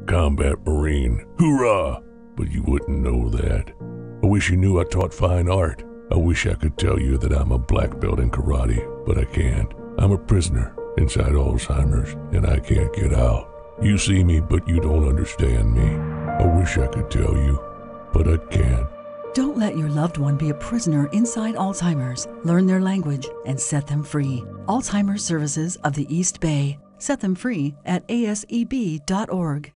combat Marine. Hoorah! But you wouldn't know that. I wish you knew I taught fine art. I wish I could tell you that I'm a black belt in karate, but I can't. I'm a prisoner inside Alzheimer's, and I can't get out. You see me, but you don't understand me. I wish I could tell you, but I can't. Don't let your loved one be a prisoner inside Alzheimer's. Learn their language and set them free. Alzheimer's Services of the East Bay. Set them free at aseb.org.